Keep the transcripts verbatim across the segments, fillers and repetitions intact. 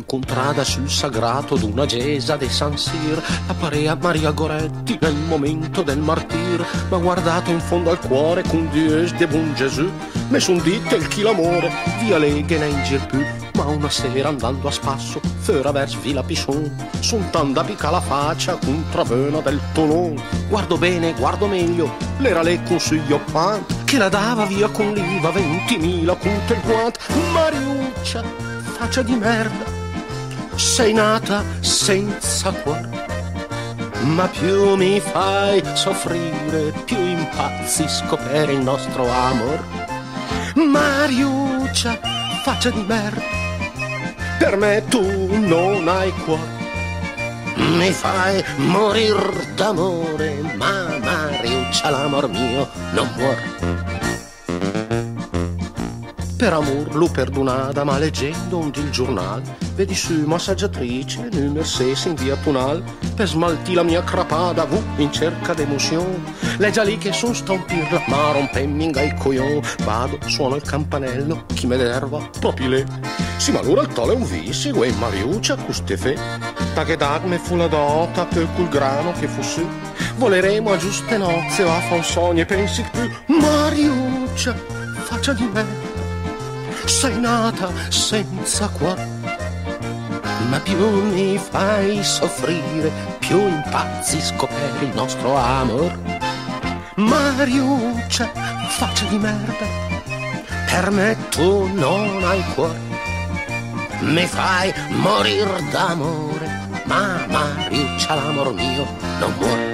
incontrata sul sagrato d'una gesa de San Sir, apparea Maria Goretti nel momento del martir, m'ha guardato in fondo al cuore con Dieu de bon Gesù, me son dite il chi l'amore, via le che ne ingir più. Ma una sera andando a spasso, fora vers Villa Pichon, son tanda pica la faccia con travena del tonon. Guardo bene, guardo meglio, l'era lei consiglio pan, che la dava via con l'Iva ventimila conto il guant. Mariuccia, faccia di merda, sei nata senza cuore, ma più mi fai soffrire, più impazzisco per il nostro amor. Mariuccia, faccia di merda, per me tu non hai cuore, mi fai morir d'amore, ma Mariuccia l'amor mio non muore. Per amor l'ho perdonata, ma leggendo un il giornale, vedi su massaggiatrice, numero sei in via Punal, per smaltì la mia crapata, vu in cerca d'emozione. Lei già lì che son stampirla, ma rompemminga il coglion. Vado, suono il campanello, chi me derva, proprio lei. Sì, ma allora il tole è un vici, uè Mariuccia, custe fe. Ta che dag me fu la dota, per quel grano che fu su. Voleremo a giuste nozze, a fa un sogno e pensi più. Mariuccia, faccia di me, sei nata senza cuore, ma più mi fai soffrire, più impazzisco per il nostro amor. Mariuccia, faccia di merda, per me tu non hai cuore, mi fai morir d'amore, ma Mariuccia l'amor mio non muore.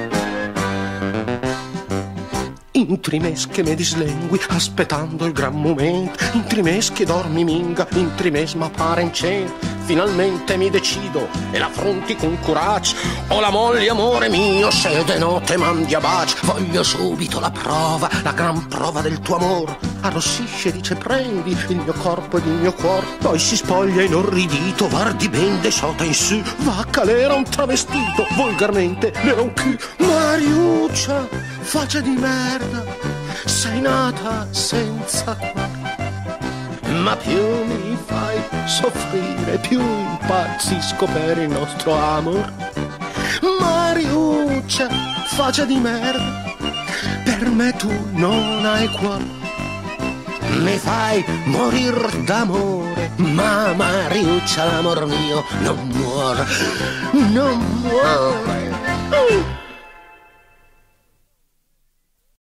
In trimes che me dislengui, aspettando il gran momento, in trimes che dormi minga, in trimes m'appare in cena, finalmente mi decido e l'affronti con coraggio. O la moglie amore mio, se de notte mandi a baci, voglio subito la prova, la gran prova del tuo amor. Arrossisce, dice prendi il mio corpo ed il mio cuore, poi si spoglia inorridito, guardi ben de sotto in su, vacca l'era un travestito, volgarmente l'era un cul. Mariuccia, faccia di merda, sei nata senza cuore, ma più mi fai soffrire, più impazzisco per il nostro amor. Mariuccia, faccia di merda, per me tu non hai cuore, mi fai morir d'amore, ma Mariuccia l'amor mio non muore, non muore.